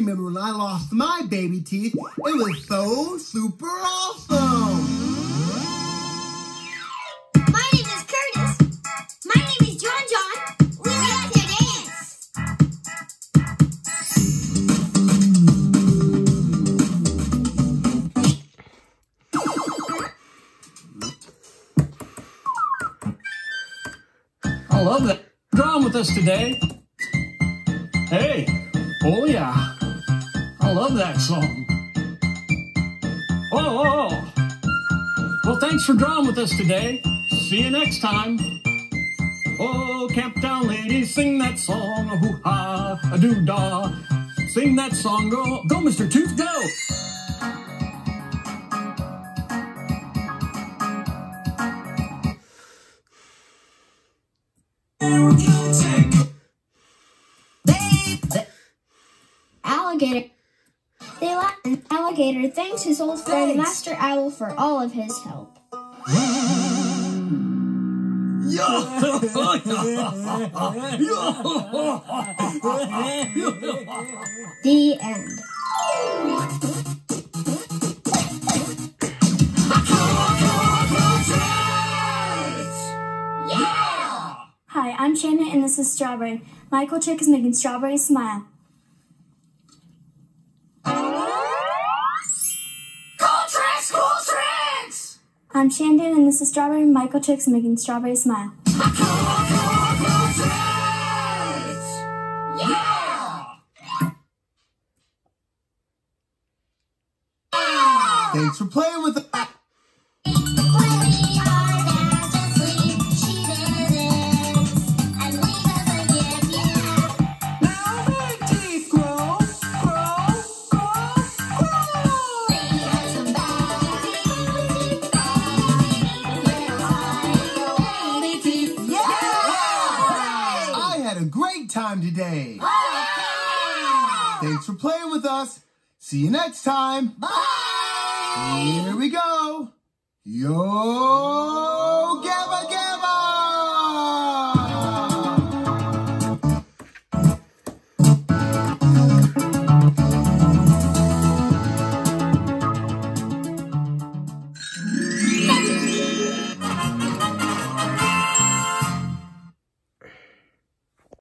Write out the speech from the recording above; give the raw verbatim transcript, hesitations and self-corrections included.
remember when I lost my baby teeth. It was so super awesome. My name is Curtis. My name is John John. We like to dance. I love that. Drawing with us today. Hey, oh yeah, I love that song. Oh, oh, oh. Well, thanks for drawing with us today. See you next time. Oh, Camptown ladies, sing that song, a hoo-ha, a doo-dah. Sing that song, go, go, Mister Tooth, go. Alligator. They laughed, and Alligator thanks his old friend Master Owl for all of his help. The end. Hi, I'm Shannon and this is Strawberry. Michael Chick is making Strawberry smile. I'm Shandon, and this is Strawberry. Michael Chick's making Strawberry smile. Yeah! Thanks for playing with us. A great time today. Bye. Thanks for playing with us. See you next time. Bye. Here we go. Yo.